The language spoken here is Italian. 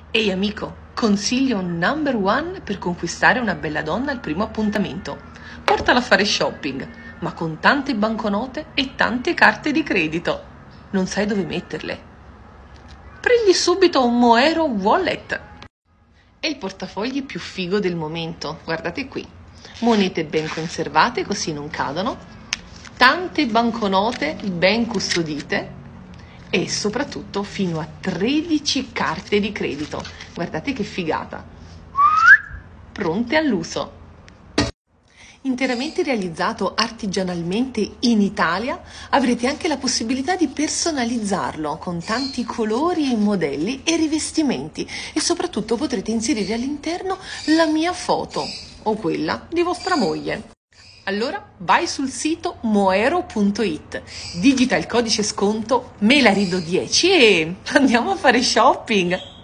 Ehi amico, consiglio number one per conquistare una bella donna al primo appuntamento. Portala a fare shopping, ma con tante banconote e tante carte di credito. Non sai dove metterle? Prendi subito un Moero Wallet. È il portafogli più figo del momento, guardate qui. Monete ben conservate così non cadono, tante banconote ben custodite e soprattutto fino a 13 carte di credito. Guardate che figata! Pronte all'uso. Interamente realizzato artigianalmente in Italia, avrete anche la possibilità di personalizzarlo con tanti colori e modelli e rivestimenti e soprattutto potrete inserire all'interno la mia foto o quella di vostra moglie. Allora vai sul sito moero.it, digita il codice sconto melarido10 e andiamo a fare shopping!